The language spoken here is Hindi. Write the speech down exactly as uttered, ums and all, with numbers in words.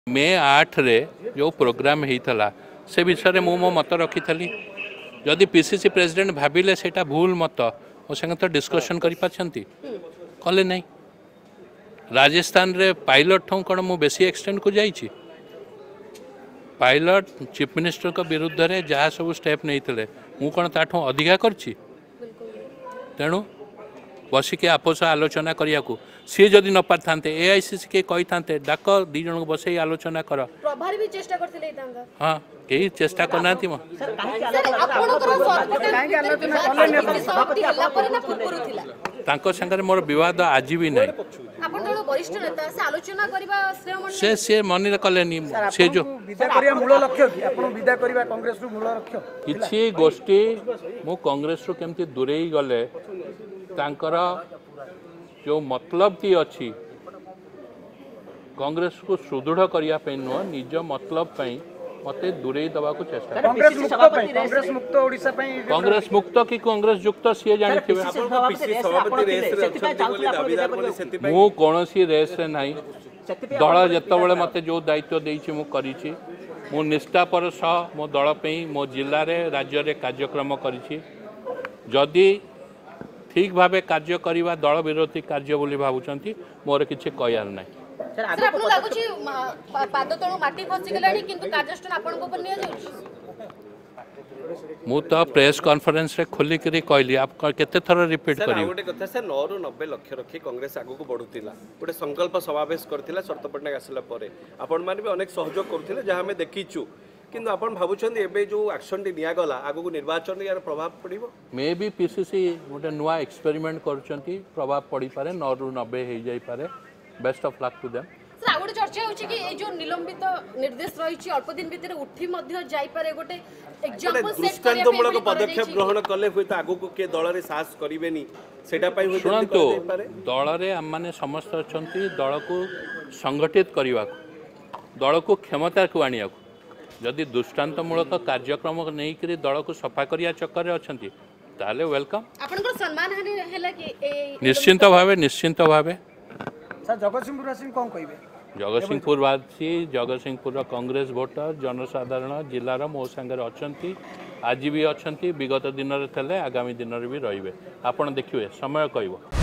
मे आठ रे जो प्रोग्राम होता से विषय में मु मो मत रखी थी जदि पीसीसी प्रेसिडेंट भाविले सेटा भूल मत मो संगे तो डिस्कशन करें कले नहीं राजस्थान रे पायलट ठूँ कौन मु बेसी एक्सटेंड को जाइए पायलट चीफ मिनिस्टर को विरुद्ध रे जहाँ सब स्टेप नहीं मु कौन ताठू अधिका करछि तेणु बसिके आपस आलोचना करिया को सी जदि न पार था एआईसीसी के कही था डाक दी जन बसई आलोचना कर प्रभारी भी चेष्टा करथिले तांगा हां केही चेष्टा करना थी म सर आपनकर सरपटे समाप्ति हल्ला पर ना पूर्व थिला तांको संगे मोर विवाद आज भी नहीं आपन जण वरिष्ठ नेता से आलोचना करबा श्रेय मन से से मन कलेनी से जो विदा करिया मूल लक्ष्य कि आपन विदा करबा कांग्रेस रु मूल लक्ष्य किछि गोष्ठी मो कांग्रेस रु केमती दूरेई गले तांकर जो मतलब की अच्छी कांग्रेस को सुदृढ़ करने नुह निज मतलब मत दूरे दवा को चेष्टा कांग्रेस मुक्त कांग्रेस मुक्त ओडिशा कांग्रेस मुक्त कि कांग्रेस युक्त सी जानी मु कौन रेस रे नहीं दल जिते मत जो दायित्व देछि मु करिछि मु निष्ठापर सह मो दल पे मो जिले में राज्य में कार्यक्रम करिछि जदि ठीक भाव कार्य करवा दल विरोधी कार्य बोली भावुंट मोर किसी कहर ना सर आपन लागुची पाद तळो माटी खसी गलानी किंतु कार्यस्थान आपन को पर निया जाउची मु तो प्रेस कॉन्फ्रेंस रे खोली करी कहली आप केते थर रिपीट करी गोटे कथा सर नौ रु नब्बे लक्ष रखी कांग्रेस आगु को बढ़ुतिला गोटे संकल्प समावेश करथिला शरत पटनायक आसला परे आपण माने भी अनेक सहयोग करथिले जहां हमें देखिछु किंतु आपण भाबुछन एबे जो एक्शन टी निया गला आगु को निर्वाचन यार प्रभाव पड़िबो मे बी पीसीसी गोटे नुआ एक्सपेरिमेंट करचंती प्रभाव पड़ी पारे नौ रु नब्बे हो जाई पारे best of luck to them sir आगुटे चर्चा होची कि ए जो निलंबित निर्देश रहिछि अल्प दिन भीतर उठी मध्ये जाई पारे गोटे एग्जांपल सेट करिया दृष्टांतमूलक पदक्षेप ग्रहण कले हुई तो आगु को के दल रे साहस करिवेनी सेटा पई होय सुनंतु दल रे हम माने समस्त अछंती दल को संगठित करबा दल को क्षमता को आनिया जदि दृष्टांतमूलक कार्यक्रम नहीं करी दल को सफा करिया चक्कर रे अछंती ताले वेलकम आपनकर सम्मान हानि हैला कि ए निश्चिंत भावे निश्चिंत भावे सर जगतसिंहपुर वासी कोन कहिबे जगतसिंहपुर वासी जगतसिंहपुर कांग्रेस भोटर जनसाधारण जिलार मो संगे अछंती आज भी अछंती विगत दिन रे थले आगामी दिन रे भी रहिबे आपण देखिबे समय कहबो।